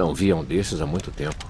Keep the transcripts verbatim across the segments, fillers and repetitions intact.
Não via um desses há muito tempo.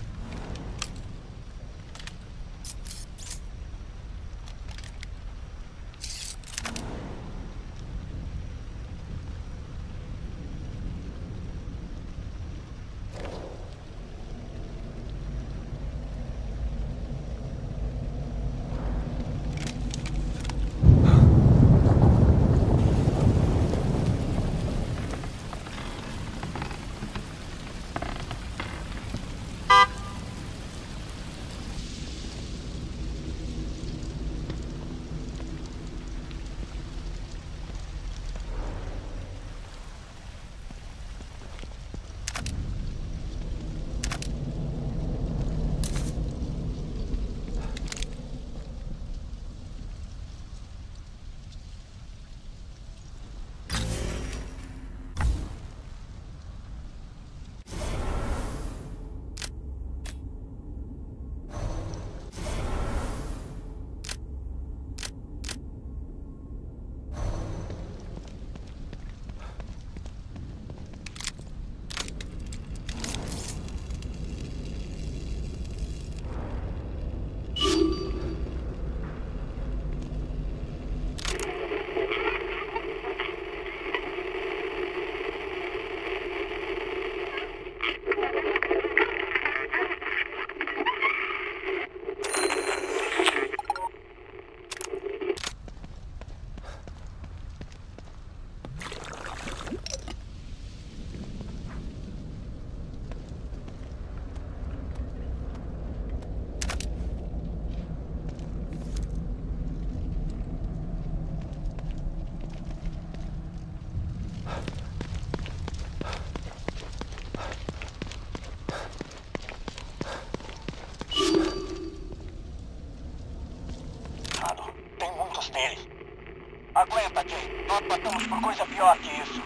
Aguenta, Jay. Nós passamos por coisa pior que isso.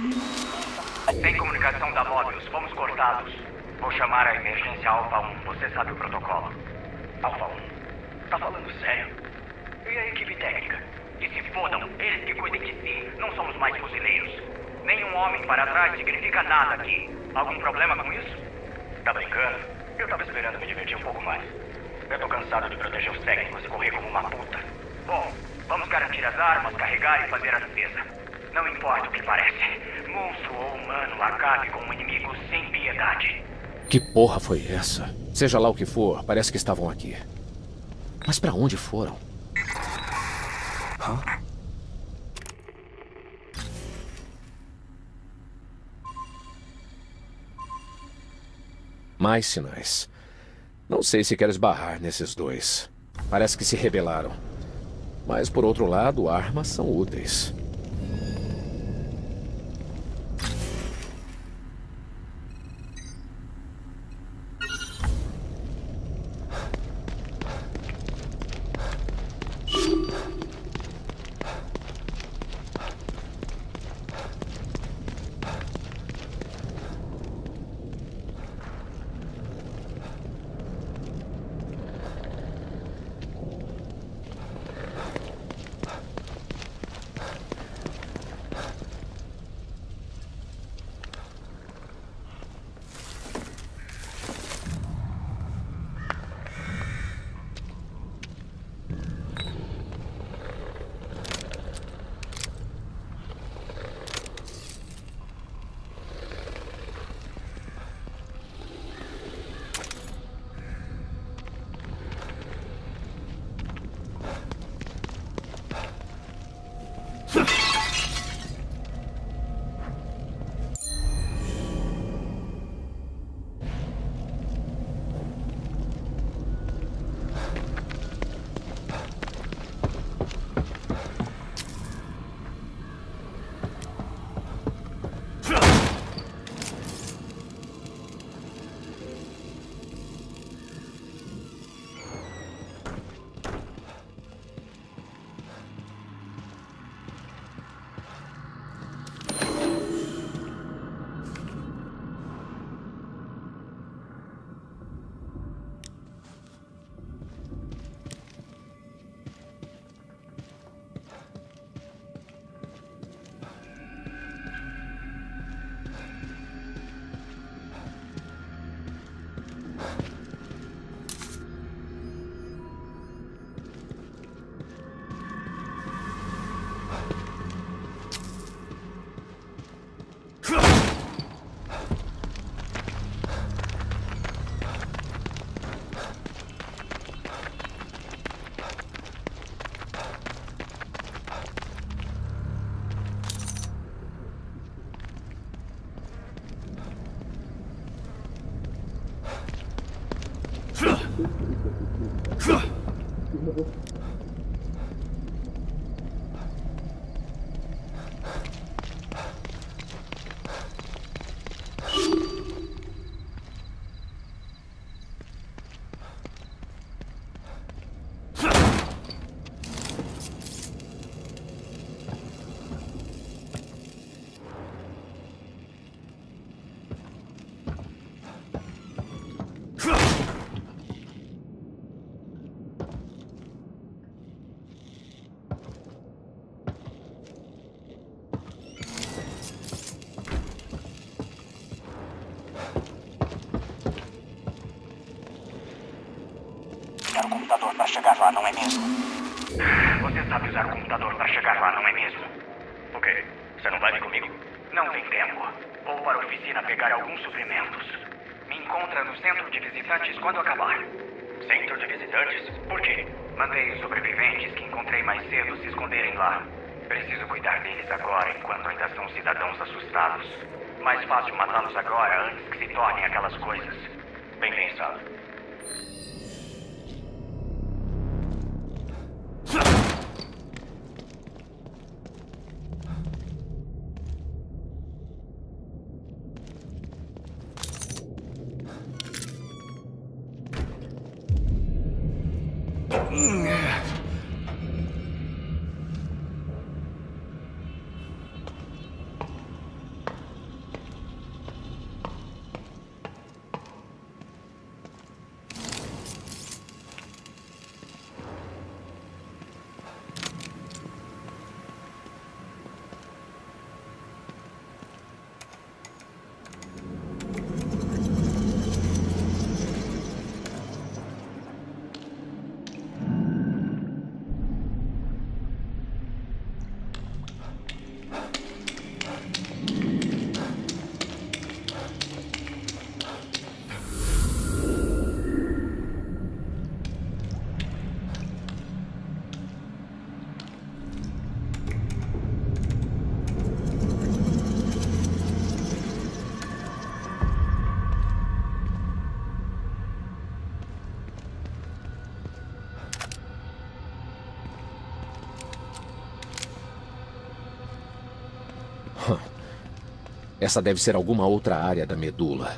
Sem comunicação da Mobius, fomos cortados. Vou chamar a emergência Alpha um. Você sabe o protocolo. Alpha um. Tá falando sério? E a equipe técnica? Que se fodam. Eles que cuidem de si. Não somos mais fuzileiros. Nenhum homem para trás significa nada aqui. Algum problema com isso? Tá brincando? Eu tava esperando me divertir um pouco mais. Eu tô cansado de proteger os Tegmas e correr como uma puta. Bom, vamos garantir as armas, carregar e fazer a defesa. Não importa o que parece. Monstro ou humano, acabe com o inimigo sem piedade. Que porra foi essa? Seja lá o que for, parece que estavam aqui. Mas pra onde foram? Hã? Mais sinais. Não sei se quero esbarrar nesses dois. Parece que se rebelaram. Mas, por outro lado, armas são úteis. Usar o computador para chegar lá, não é mesmo? Você sabe usar o computador para chegar lá, não é mesmo? O quê? Você não vai vir comigo? Não tem tempo. Vou para a oficina pegar alguns suprimentos. Me encontra no centro de visitantes quando acabar. Centro de visitantes? Por quê? Mandei os sobreviventes que encontrei mais cedo se esconderem lá. Preciso cuidar deles agora, enquanto ainda são cidadãos assustados. Mais fácil matá-los agora, antes que se tornem aquelas coisas. Bem pensado. Essa deve ser alguma outra área da medula.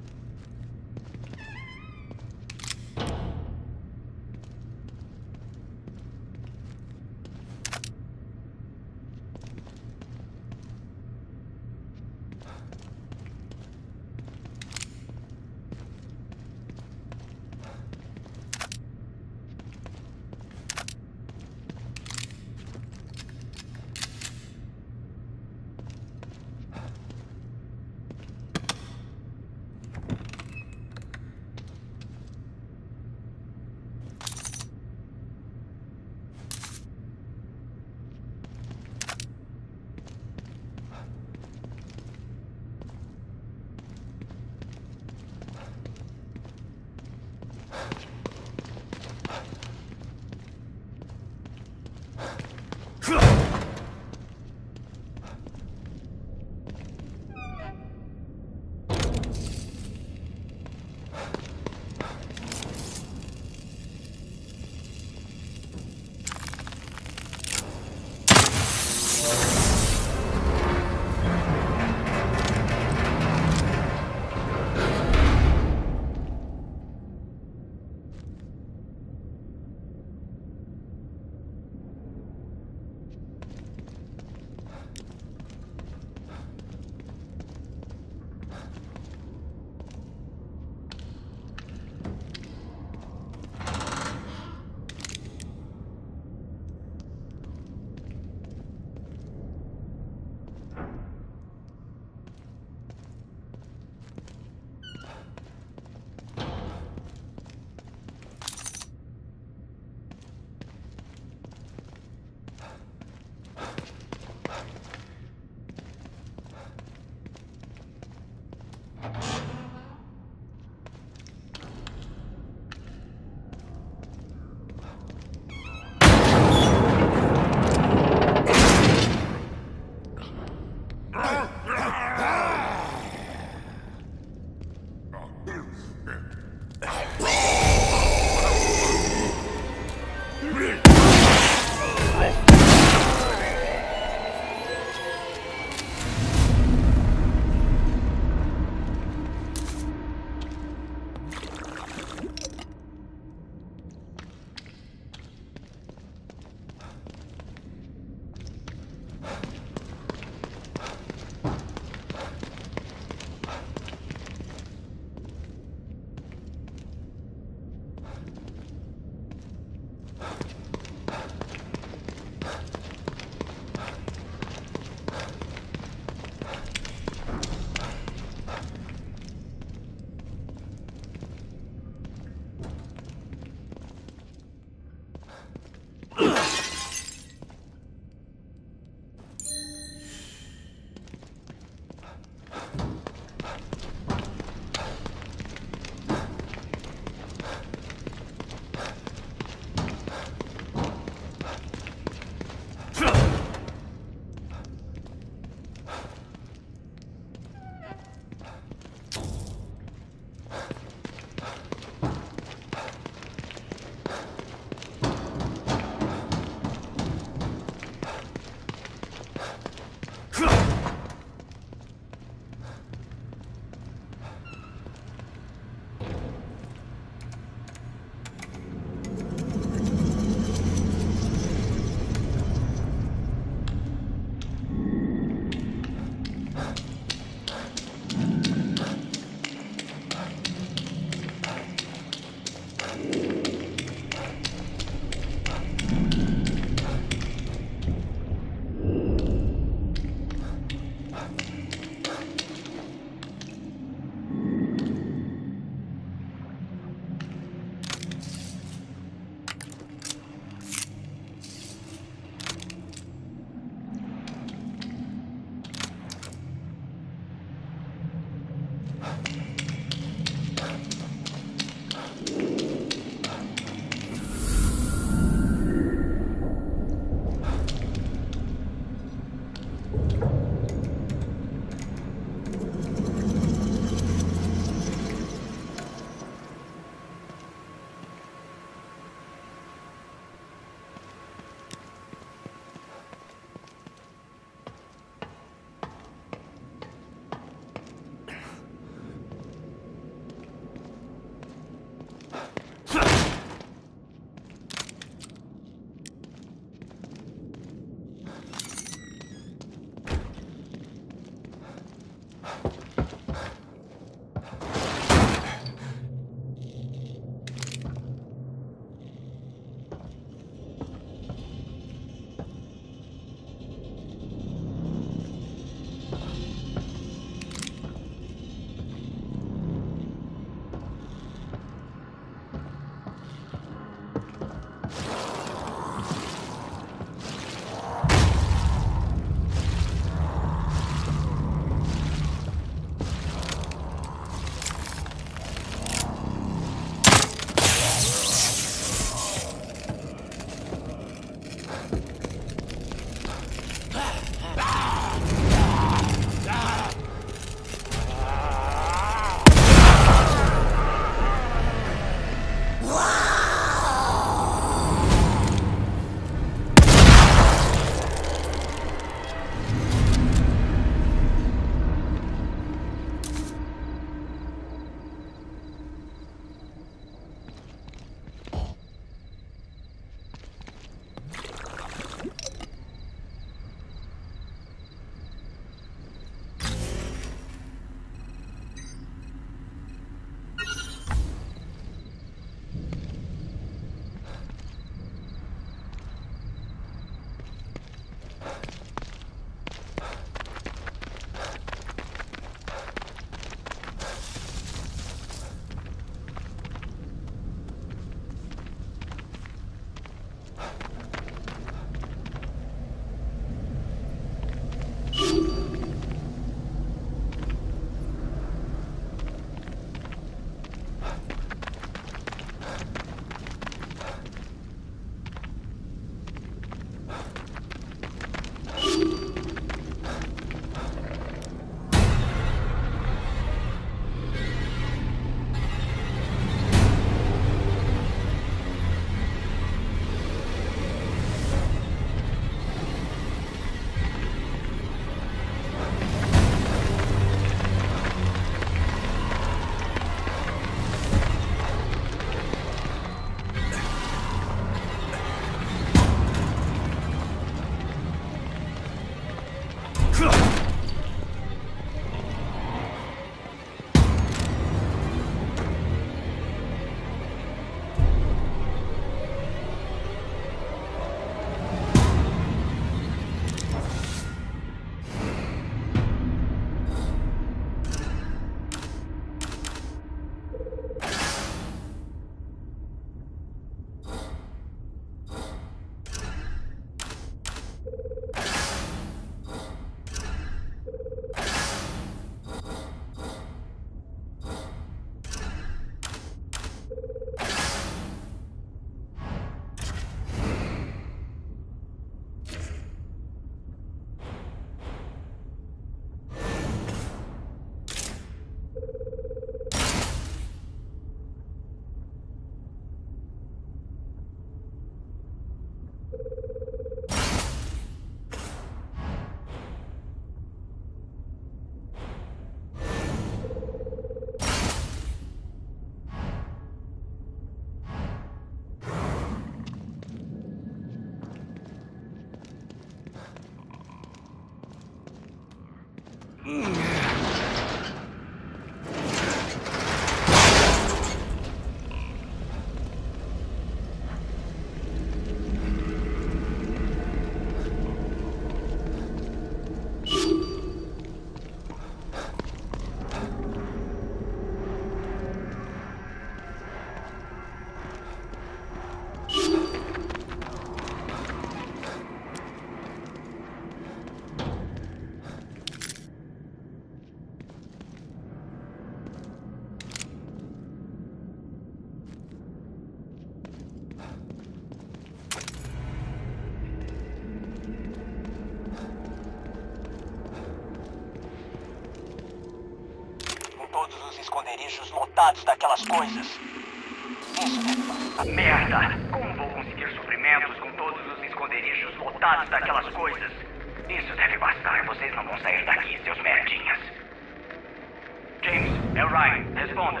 esconderijos lotados daquelas coisas. Isso deve... Merda! Como vou conseguir suprimentos com todos os esconderijos lotados daquelas coisas? Isso deve bastar. Vocês não vão sair daqui, seus merdinhas. James, é o Ryan. Responda.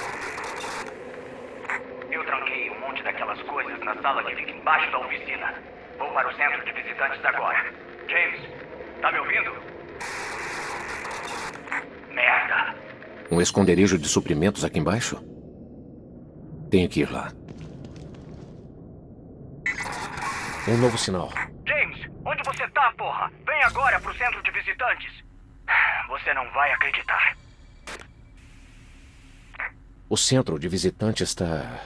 Eu tranquei um monte daquelas coisas na sala que fica embaixo da oficina. Vou para o centro de visitantes agora. James, tá me ouvindo? Merda. Um esconderijo de suprimentos aqui embaixo? Tenho que ir lá. Um novo sinal. James, onde você tá, porra? Vem agora pro centro de visitantes. Você não vai acreditar. O centro de visitantes está...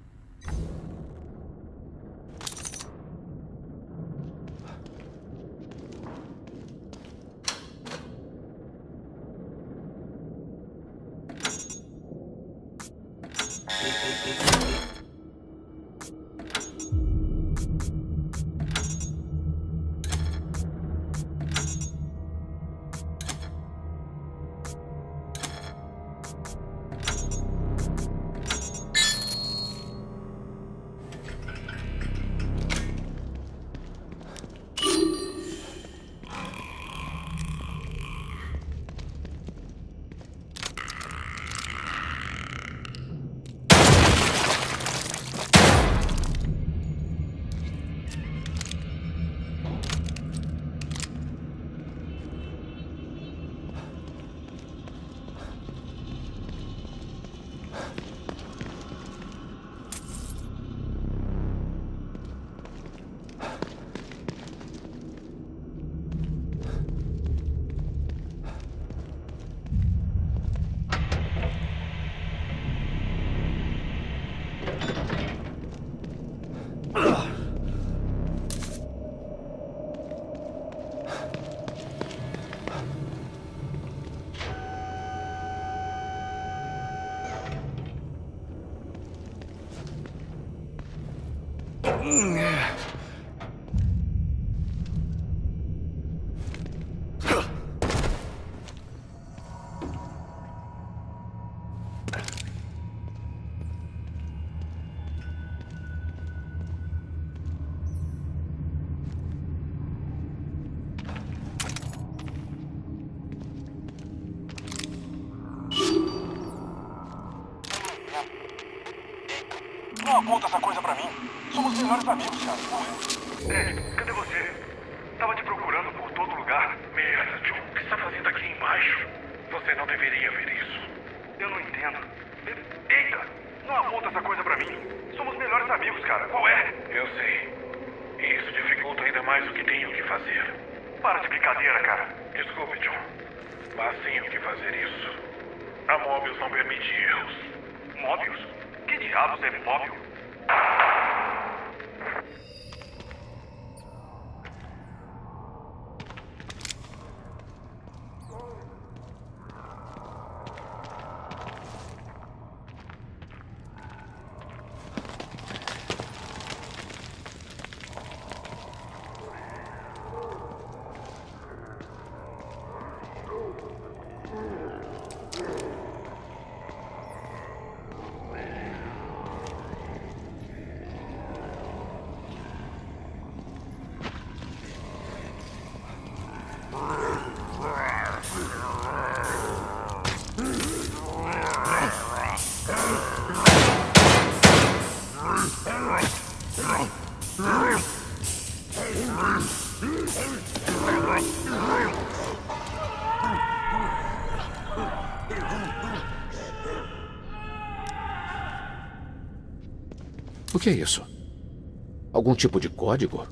Não aponta essa coisa pra mim. Somos melhores amigos, cara. Ed, cadê você? Tava te procurando por todo lugar. Merda, John. O que você tá fazendo aqui embaixo? Você não deveria ver isso. Eu não entendo. Eita! Não aponta essa coisa pra mim. Somos melhores amigos, cara. Qual é? Eu sei. Isso dificulta ainda mais o que tenho que fazer. Para de brincadeira, cara. Desculpe, John. Mas tenho que fazer isso. A Mobius não permite erros. Mobius? Que diabos é Mobius? O que é isso? Algum tipo de código?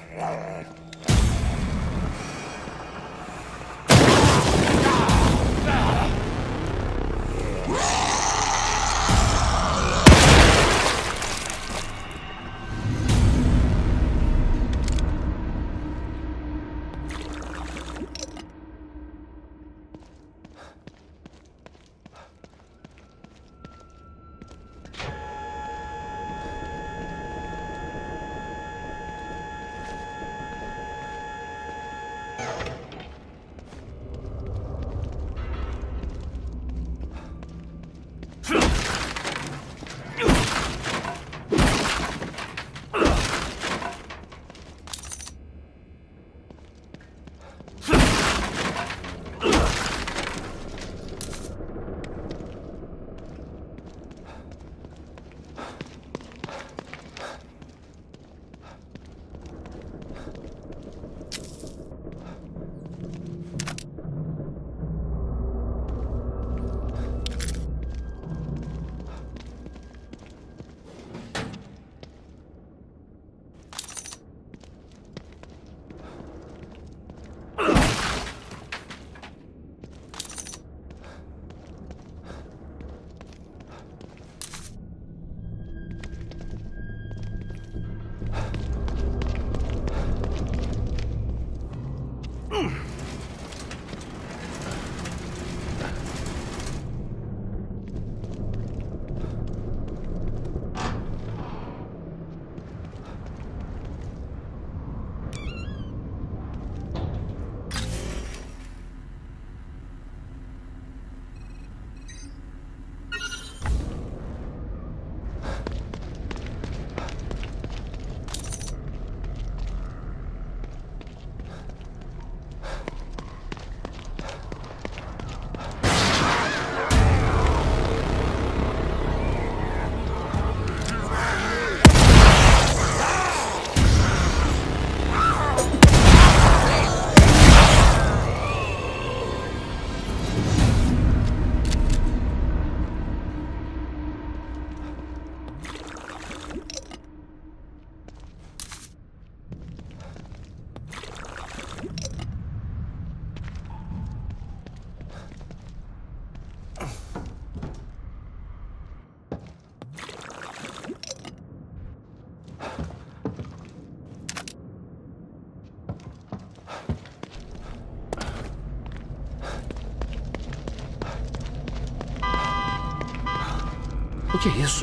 O que é isso?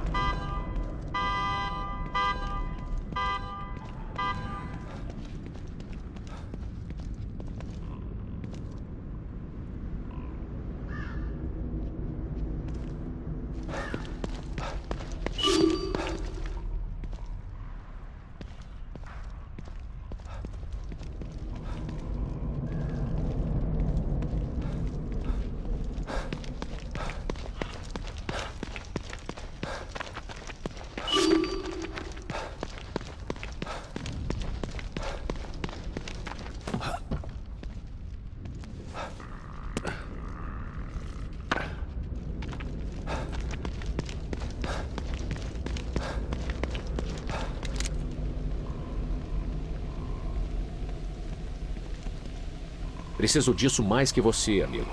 Preciso disso mais que você, amigo.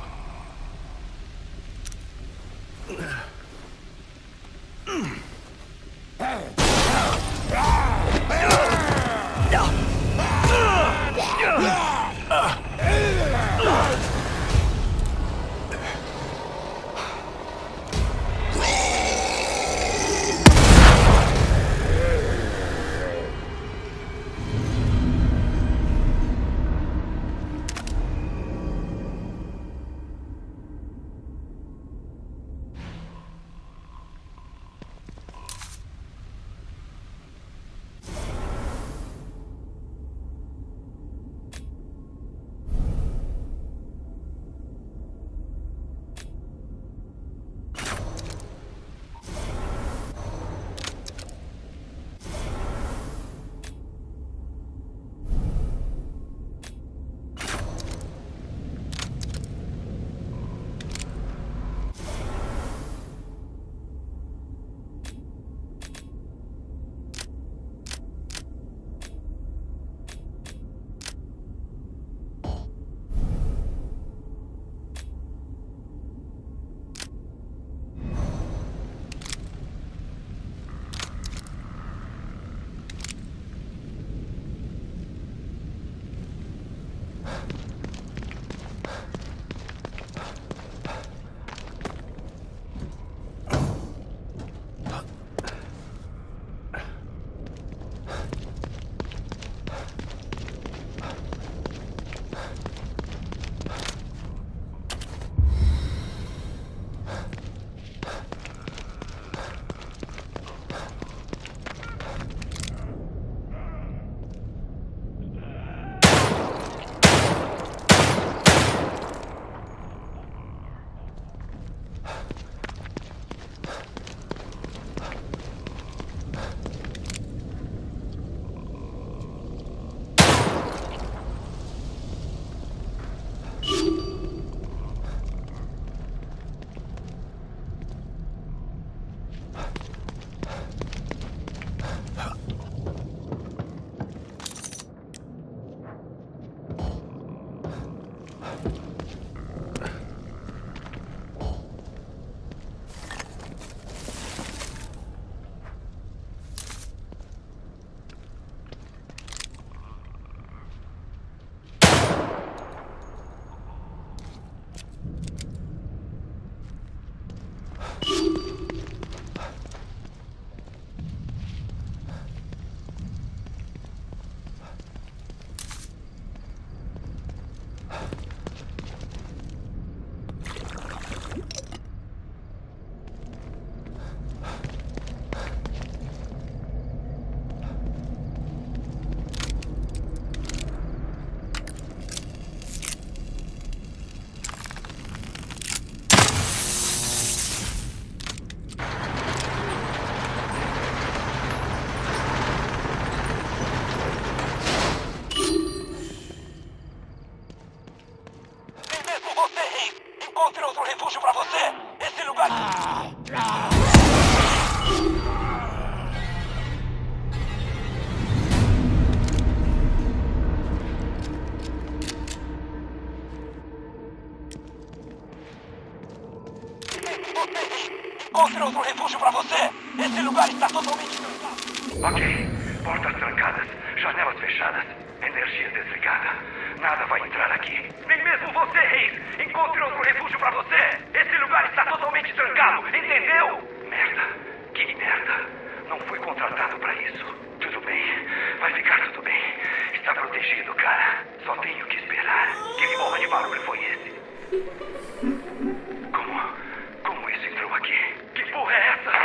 Encontre outro refúgio pra você. Esse lugar está totalmente trancado. Ok. Portas trancadas, janelas fechadas, energia desligada. Nada vai entrar aqui. Nem mesmo você, Reis. Encontre outro refúgio pra você. Esse lugar está totalmente trancado, entendeu? Merda. Que merda. Não fui contratado pra isso. Tudo bem. Vai ficar tudo bem. Está protegido, cara. Só tenho que esperar. Que porra de barulho foi esse? Como... Como isso entrou aqui? Que porra é essa?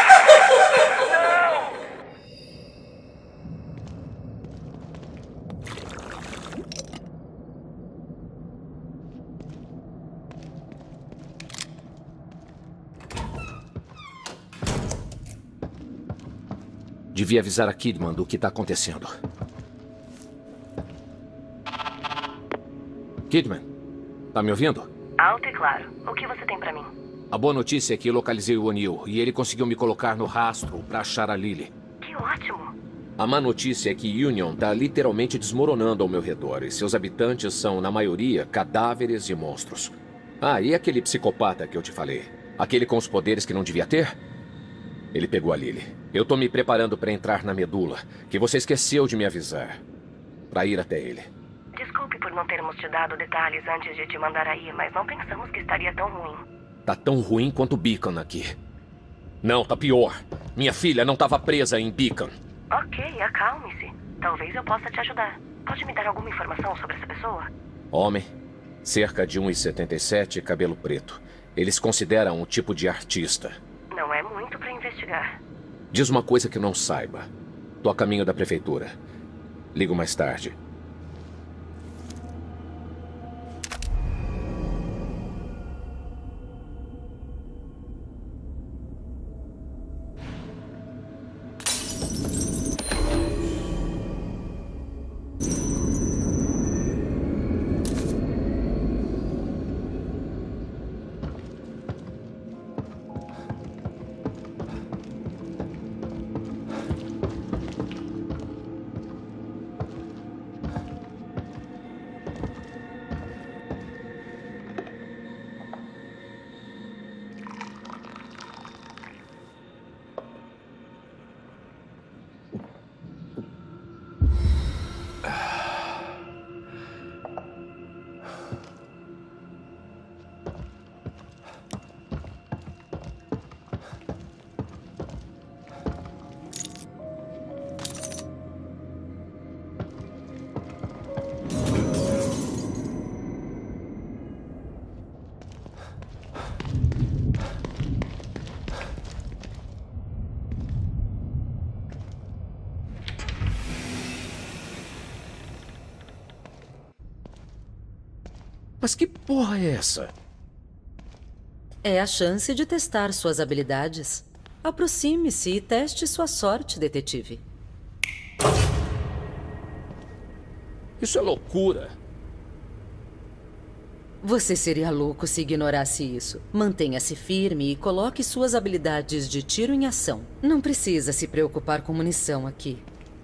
Não! Devia avisar a Kidman do que está acontecendo. Kidman, tá me ouvindo? Alto e claro. O que você tem pra mim? A boa notícia é que localizei o O'Neill e ele conseguiu me colocar no rastro para achar a Lily. Que ótimo! A má notícia é que Union tá literalmente desmoronando ao meu redor e seus habitantes são, na maioria, cadáveres e monstros. Ah, e aquele psicopata que eu te falei? Aquele com os poderes que não devia ter? Ele pegou a Lily. Eu tô me preparando para entrar na medula, que você esqueceu de me avisar. Para ir até ele. Desculpe por não termos te dado detalhes antes de te mandar aí, mas não pensamos que estaria tão ruim. Tá tão ruim quanto Beacon aqui. Não, tá pior. Minha filha não estava presa em Beacon. Ok, acalme-se. Talvez eu possa te ajudar. Pode me dar alguma informação sobre essa pessoa? Homem, cerca de um e setenta e sete, cabelo preto. Eles consideram um tipo de artista. Não é muito pra investigar. Diz uma coisa que não saiba. Tô a caminho da prefeitura. Ligo mais tarde. Mas que porra é essa? É a chance de testar suas habilidades. Aproxime-se e teste sua sorte, detetive. Isso é loucura. Você seria louco se ignorasse isso. Mantenha-se firme e coloque suas habilidades de tiro em ação. Não precisa se preocupar com munição aqui.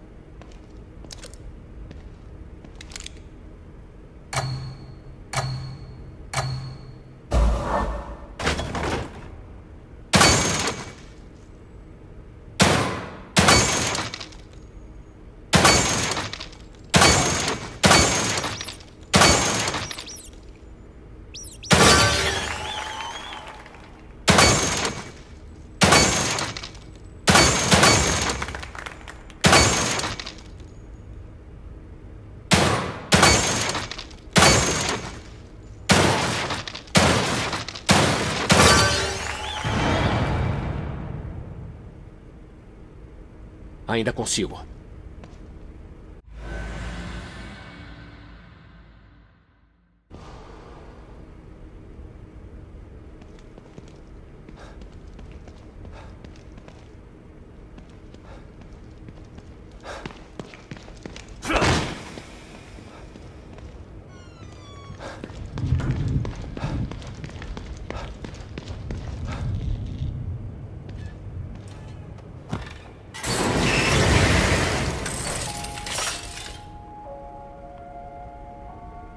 Ainda consigo.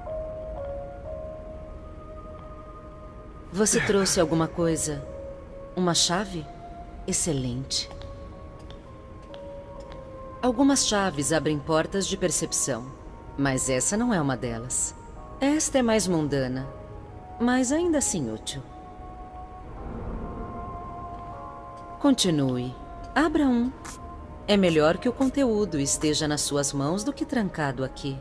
Você trouxe alguma coisa Uma chave? Excelente. Algumas chaves abrem portas de percepção, mas essa não é uma delas. Esta é mais mundana, mas ainda assim útil. Continue. Abra um. É melhor que o conteúdo esteja nas suas mãos do que trancado aqui.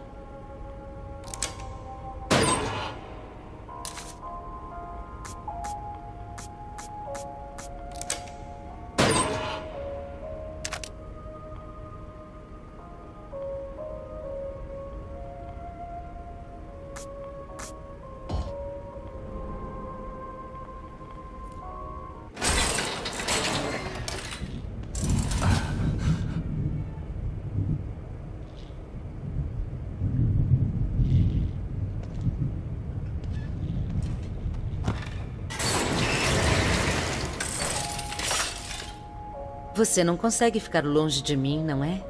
Você não consegue ficar longe de mim, não é?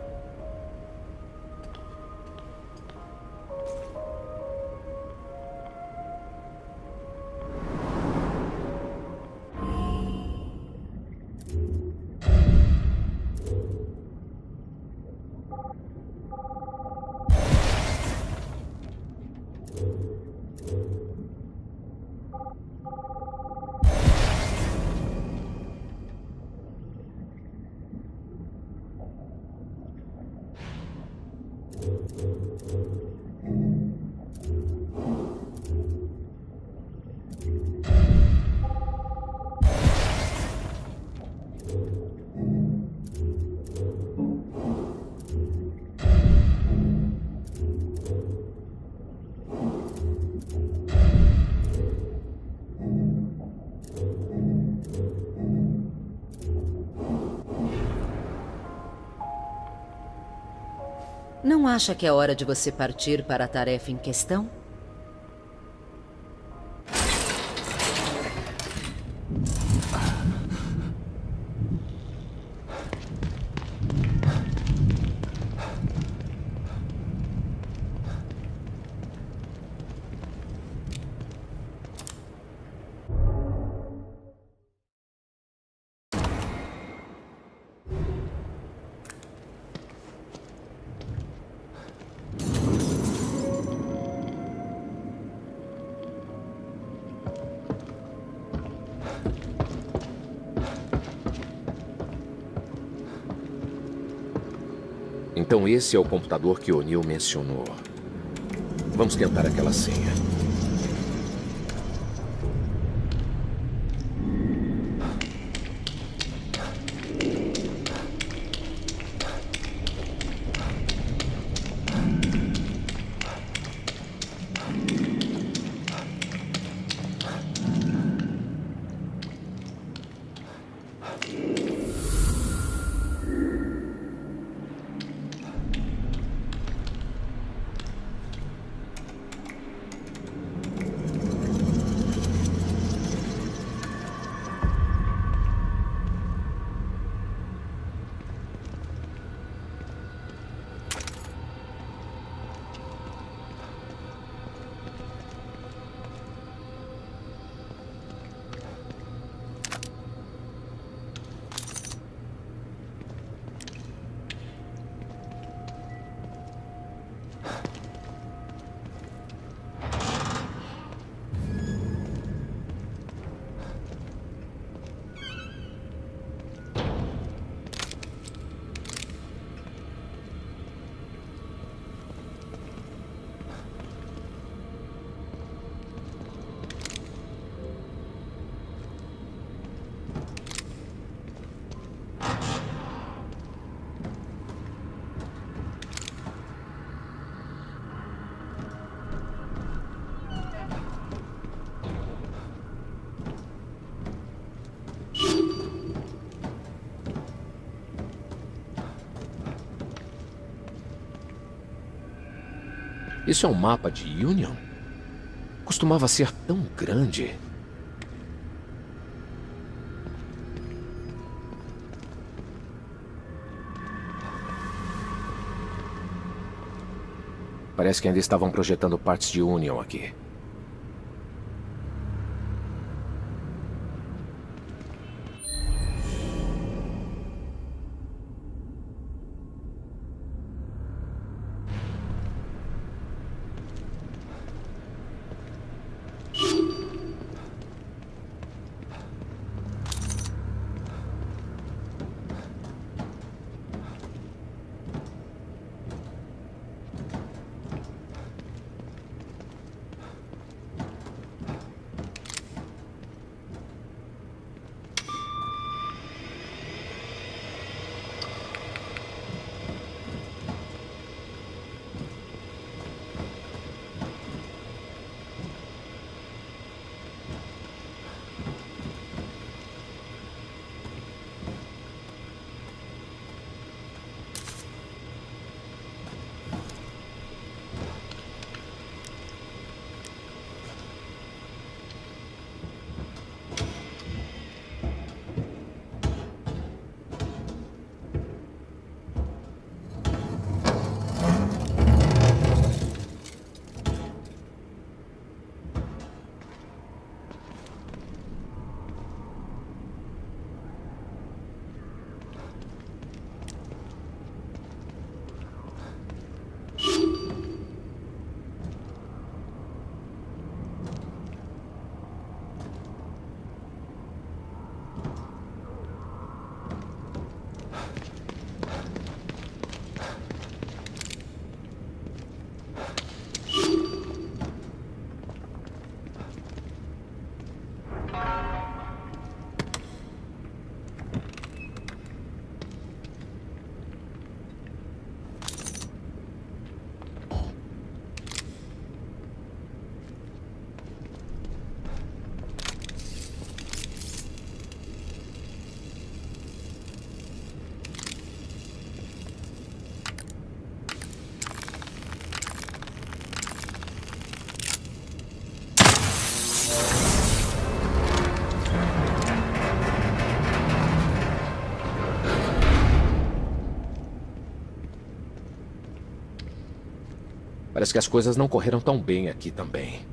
Não acha que é hora de você partir para a tarefa em questão? Então esse é o computador que O'Neill mencionou. Vamos tentar aquela senha. Isso é um mapa de Union? Costumava ser tão grande. Parece que ainda estavam projetando partes de Union aqui. Parece que as coisas não correram tão bem aqui também.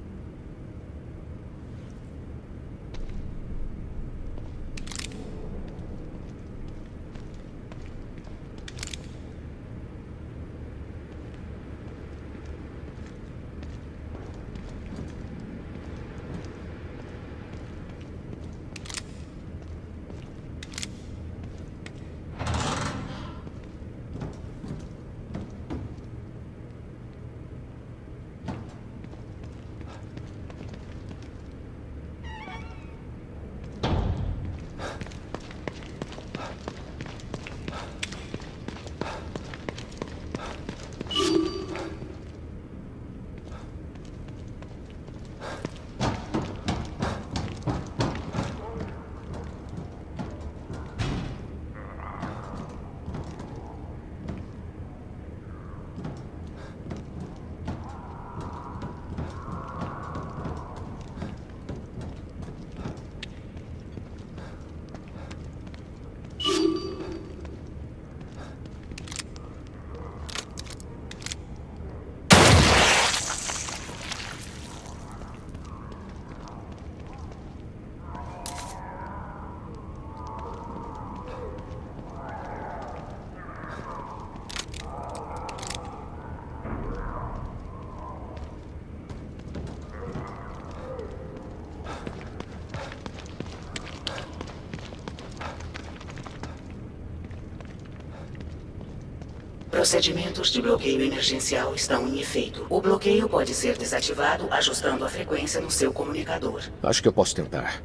Procedimentos de bloqueio emergencial estão em efeito. O bloqueio pode ser desativado ajustando a frequência no seu comunicador. Acho que eu posso tentar.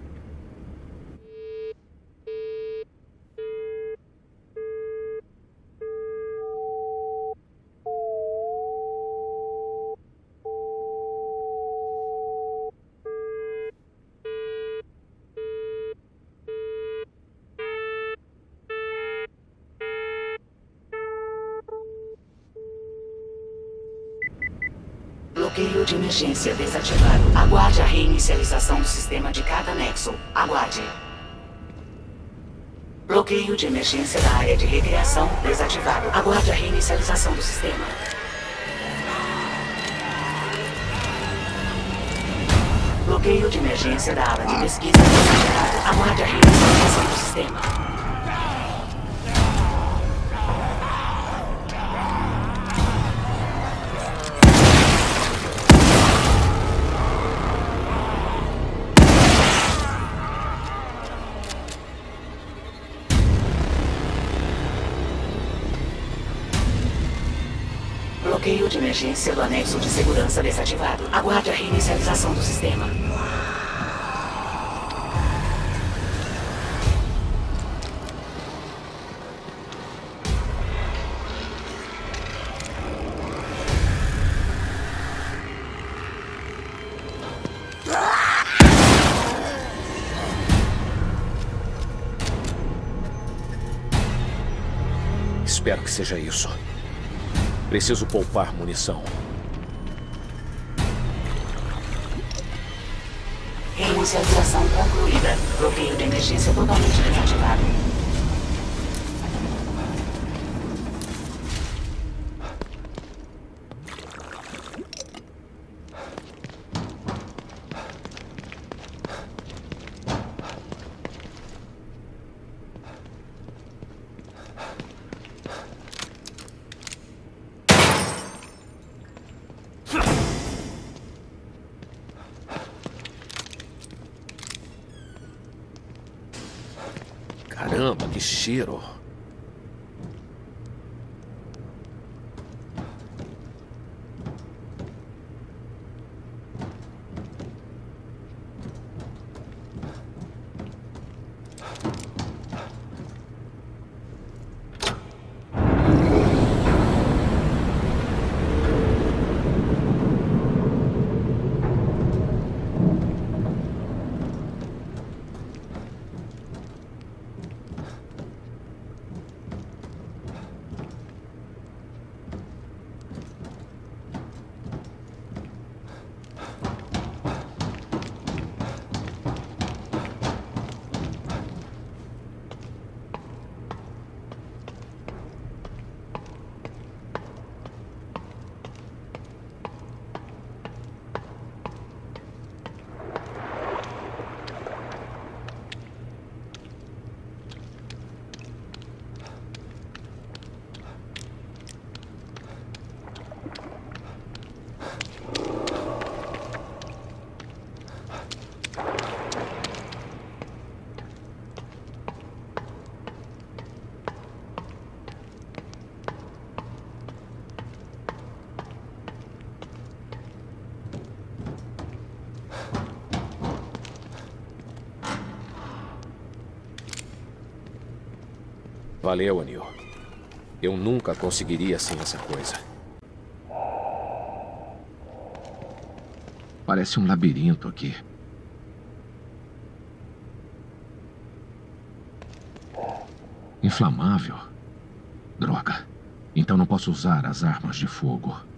Bloqueio de emergência desativado. Aguarde a reinicialização do sistema de cada nexo. Aguarde. Bloqueio de emergência da área de recreação desativado. Aguarde a reinicialização do sistema. Bloqueio de emergência da ala de pesquisa desativado. Aguarde a reinicialização do sistema. Bloqueio de emergência do anexo de segurança desativado. Aguarde a reinicialização do sistema. Espero que seja isso. Preciso poupar munição. Reinicialização concluída. Bloqueio de emergência totalmente desativado. Caramba, que cheiro. Valeu, Anil. Eu nunca conseguiria sem essa coisa. Parece um labirinto aqui. Inflamável? Droga. Então não posso usar as armas de fogo.